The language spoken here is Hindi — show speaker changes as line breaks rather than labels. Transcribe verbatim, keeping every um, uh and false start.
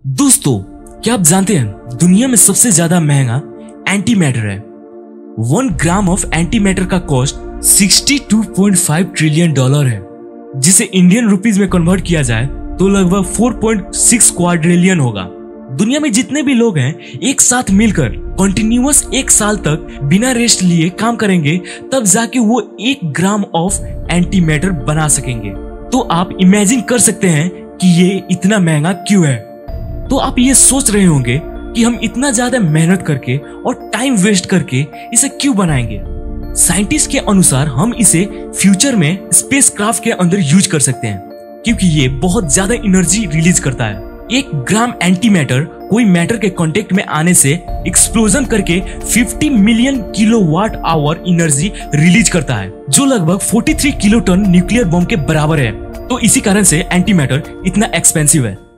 दोस्तों, क्या आप जानते हैं दुनिया में सबसे ज्यादा महंगा एंटी मैटर है। One gram of anti matter का कॉस्ट बासठ पॉइंट पाँच ट्रिलियन डॉलर है, जिसे इंडियन रुपीस में कन्वर्ट किया जाए तो लगभग चार पॉइंट छह क्वाड्रिलियन होगा। दुनिया में जितने भी लोग हैं एक साथ मिलकर कंटिन्यूअस एक साल तक बिना रेस्ट लिए काम करेंगे, तब जाके वो एक ग्राम ऑफ एंटी मैटर बना सकेंगे। तो आप इमेजिन कर सकते हैं कि ये इतना महंगा क्यों है। तो आप ये सोच रहे होंगे कि हम इतना ज्यादा मेहनत करके और टाइम वेस्ट करके इसे क्यों बनाएंगे। साइंटिस्ट के अनुसार हम इसे फ्यूचर में स्पेसक्राफ्ट के अंदर यूज कर सकते हैं, क्योंकि ये बहुत ज्यादा एनर्जी रिलीज करता है। एक ग्राम एंटी मैटर कोई मैटर के कांटेक्ट में आने से एक्सप्लोजन करके पचास million kilowatt hour energy release करता है, जो लगभग तैंतालीस किलो टन न्यूक्लियर बम के बराबर है। तो इसी कारण से एंटी मैटर इतना एक्सपेंसिव है।